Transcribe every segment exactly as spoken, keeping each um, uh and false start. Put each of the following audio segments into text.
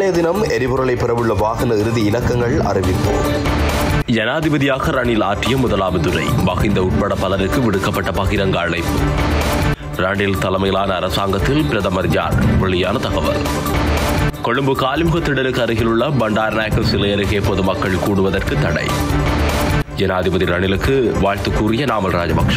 நாளைய தினம் எரிபொருளை பெறவுள்ள வாகன இறுதி இலக்கங்கள் அறிவிப்பு. ஜனாதிபதியாக ரணில் ஆற்றிய முதலாவது உரை. மஹிந்த உட்பட பலருக்கு விடுக்கப்பட்ட பகிரங்க அழைப்பு. ரணில் தலைமையிலான அரசாங்கத்தில் பிரதமர் யார்? வெளியான தகவல். கொழும்பு காலிமுக திடலுக்கு அருகிலுள்ள பண்டாரநாயக்க சிலை அருகே பொதுமக்கள் கூடுவதற்கு தடை. ஜனாதிபதி ரணிலுக்கு வாழ்த்து கூறிய நாமல் ராஜபக்ஷ.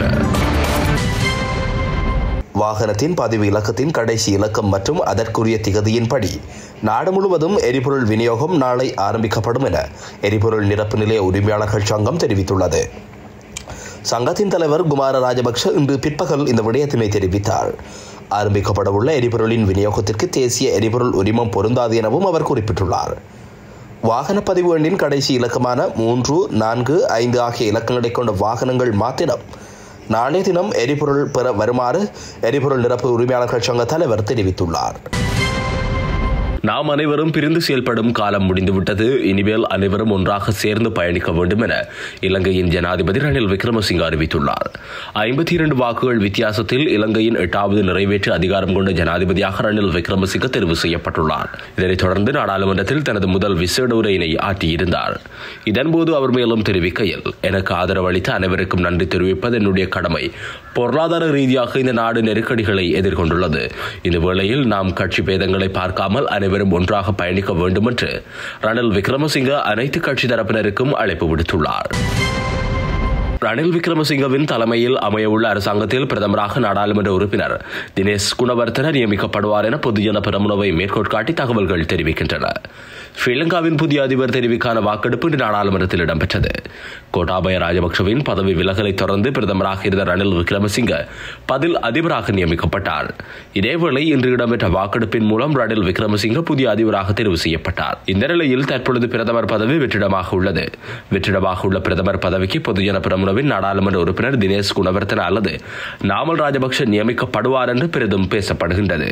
வாகனத்தின் பதிவு இலக்கத்தின் கடைசி இலக்கம் மற்றும் அதற்குரிய திகதியின்படி நாடு முழுவதும் எரிபொருள் விநியோகம் நாளை ஆரம்பிக்கப்படும் என எரிபொருள் நிரப்பு நிலைய உரிமையாளர்கள் சங்கம் தெரிவித்துள்ளது. சங்கத்தின் தலைவர் குமார ராஜபக்ஷ இன்று பிற்பகல் இந்த விடயத்தினை தெரிவித்தார். ஆரம்பிக்கப்படவுள்ள எரிபொருளின் விநியோகத்திற்கு தேசிய எரிபொருள் உரிமம் பொருந்தாது எனவும் அவர் குறிப்பிட்டுள்ளார். வாகன பதிவு எண்ணின் கடைசி இலக்கமான மூன்று நான்கு ஐந்து ஆகிய இலக்கங்களை கொண்ட வாகனங்கள் மாத்திரம் நாளைய தினம் எரிபொருள் பெற வருமாறு எரிபொருள் நிரப்பு உரிமையாளர்கள் சங்க தலைவர் தெரிவித்துள்ளார். நாம் அனைவரும் பிரிந்து செயல்படும் காலம் முடிந்துவிட்டது. இனிமேல் அனைவரும் ஒன்றாக சேர்ந்து பயணிக்க வேண்டும் என இலங்கையின் ஜனாதிபதி ரணில் விக்ரமசிங்க அறிவித்துள்ளார். ஐம்பத்தி இரண்டு வாக்குகள் வித்தியாசத்தில் இலங்கையின் எட்டாவது நிறைவேற்று அதிகாரம் கொண்ட ஜனாதிபதியாக ரணில் விக்ரமசிங்க தெரிவு செய்யப்பட்டுள்ளார். இதனைத் தொடர்ந்து நாடாளுமன்றத்தில் தனது முதல் விசேட உரையினை ஆற்றியிருந்தார். இதன்போது அவர் மேலும் தெரிவிக்கையில், எனக்கு ஆதரவு அளித்த அனைவருக்கும் நன்றி தெரிவிப்பது என்னுடைய கடமை. பொருளாதார ரீதியாக இந்த நாடு நெருக்கடிகளை எதிர்கொண்டுள்ளது. இந்த வேளையில் நாம் கட்சி பேதங்களை பார்க்காமல் அனைவரும் ஒன்றாக பயணிக்க வேண்டும் என்று ரணில் விக்ரமசிங்க அனைத்து கட்சி தரப்பினருக்கும் அழைப்பு விடுத்துள்ளார். ரணில் விக்ரமசிங்கவின் தலைமையில் அமையவுள்ள அரசாங்கத்தில் பிரதமராக நாடாளுமன்ற உறுப்பினர் தினேஷ் குணவர்த்தன நியமிக்கப்படுவார் என பொதுஜன பெரமுனவை மேற்கோள் காட்டி தகவல்கள் தெரிவிக்கின்றன. ஸ்ரீலங்காவின் புதிய அதிபர் தெரிவிக்கான வாக்கெடுப்பு இன்று நாடாளுமன்றத்தில் இடம்பெற்றது. கோட்டாபய ராஜபக்ஷவின் பதவி விலகலை தொடர்ந்து பிரதமராக இருந்த ரணில் விக்ரமசிங்க பதில் அதிபராக நியமிக்கப்பட்டார். இதேவேளை இன்று இடம்பெற்ற வாக்கெடுப்பின் மூலம் ரணில் விக்ரமசிங்க புதிய அதிபராக தெரிவு செய்யப்பட்டார். இந்த நிலையில் தற்பொழுது பிரதமர் பதவி வெற்றிடமாக உள்ளது. வெற்றிடமாக உள்ள பிரதமர் பதவிக்கு பொதுஜன பெரமுனவின் நாடாளுமன்ற உறுப்பினர் தினேஷ் குணவர்த்தன அல்லது நாமல் ராஜபக்ஷ நியமிக்கப்படுவார் என்று பெரிதும் பேசப்படுகின்றது.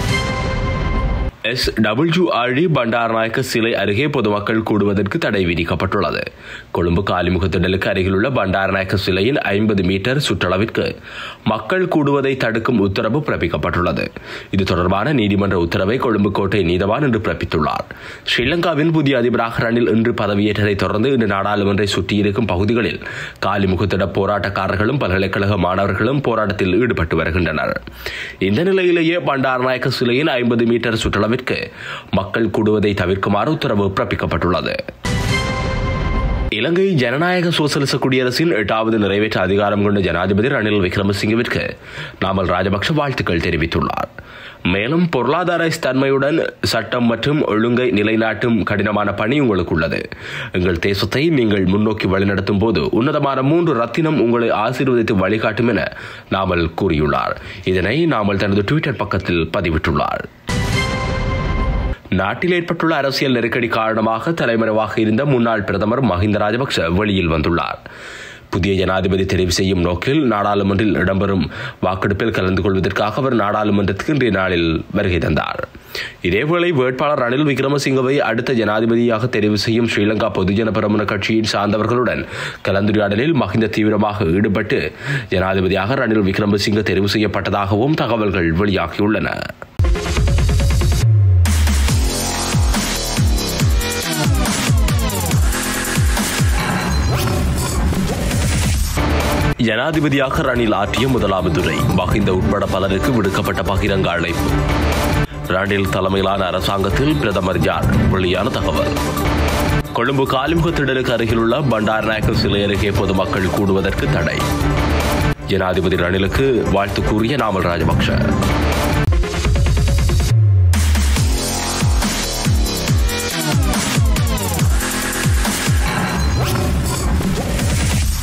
S W R D Bandaranaike சிலை அருகே பொதுமக்கள் கூடுவதற்கு தடை விதிக்கப்பட்டுள்ளது. கொழும்பு காலிமுக திடலுக்கு அருகிலுள்ள பண்டாரநாயக்க சிலையின் ஐம்பது மீட்டர் சுற்றளவிற்கு மக்கள் கூடுவதை தடுக்கும் உத்தரவு பிறப்பிக்கப்பட்டுள்ளது. இது தொடர்பான நீதிமன்ற உத்தரவை கொழும்பு கோட்டை நீதவான் இன்று பிறப்பித்துள்ளார். ஸ்ரீலங்காவின் புதிய அதிபராக ரணில் இன்று பதவியேற்றதை தொடர்ந்து இன்று நாடாளுமன்றை சுற்றியிருக்கும் பகுதிகளில் காலிமுக திட போராட்டக்காரர்களும் பல்கலைக்கழக மாணவர்களும் போராட்டத்தில் ஈடுபட்டு வருகின்றனர். இந்த நிலையிலேயே பண்டாரநாயக்க சிலையின் ஐம்பது மீட்டர் சுற்றளவு மக்கள் கூடுவதை தவிர்க்குமாறு உத்தரவு பிறப்பிக்கப்பட்டுள்ளது. இலங்கை ஜனநாயக சோசலிச குடியரசின் எட்டாவது நிறைவேற்ற அதிகாரம் கொண்ட ஜனாதிபதி ரணில் விக்ரமசிங்கவிற்கு நாமல் ராஜபக்ஷ வாழ்த்துக்கள் தெரிவித்துள்ளார். மேலும் பொருளாதார தன்மையுடன் சட்டம் மற்றும் ஒழுங்கை நிலைநாட்டும் கடினமான பணி உங்களுக்கு உள்ளது. எங்கள் தேசத்தை நீங்கள் முன்னோக்கி வழிநடத்தும் போது உன்னதமான மூன்று ரத்தினம் உங்களை ஆசீர்வதித்து வழிகாட்டும் என நாமல் கூறியுள்ளார். இதனை நாமல் தனது ட்விட்டர் பக்கத்தில் பதிவிட்டுள்ளார். நாட்டில் ஏற்பட்டுள்ள அரசியல் நெருக்கடி காரணமாக தலைமறைவாக இருந்த முன்னாள் பிரதமர் மஹிந்த ராஜபக்ஷ வெளியில் வந்துள்ளார். புதிய ஜனாதிபதி தெரிவு செய்யும் நோக்கில் நாடாளுமன்றில் இடம்பெறும் வாக்கெடுப்பில் கலந்து கொள்வதற்காக அவர் நாடாளுமன்றத்துக்கு இன்றைய நாளில் வருகை தந்தார். இதேவேளை வேட்பாளர் ரணில் விக்ரமசிங்கவை அடுத்த ஜனாதிபதியாக தெரிவு செய்யும் ஸ்ரீலங்கா பொதுஜன பெரமுன கட்சியின் சார்ந்தவர்களுடன் கலந்துரையாடலில் மஹிந்த தீவிரமாக ஈடுபட்டு ஜனாதிபதியாக ரணில் விக்ரமசிங்க தெரிவு செய்யப்பட்டதாகவும் தகவல்கள் வெளியாகியுள்ளன. ஜனாதிபதியாக ரணில் ஆற்றிய முதலாவது உரை. மஹிந்த உட்பட பலருக்கு விடுக்கப்பட்ட பகிரங்க அழைப்பு. ரணில் தலைமையிலான அரசாங்கத்தில் பிரதமர் யார்? வெளியான தகவல். கொழும்பு காலிமுக திடலுக்கு அருகிலுள்ள பண்டாரநாயக்க சிலை அருகே பொதுமக்கள் கூடுவதற்கு தடை. ஜனாதிபதி ரணிலுக்கு வாழ்த்து கூறிய நாமல் ராஜபக்ஷ.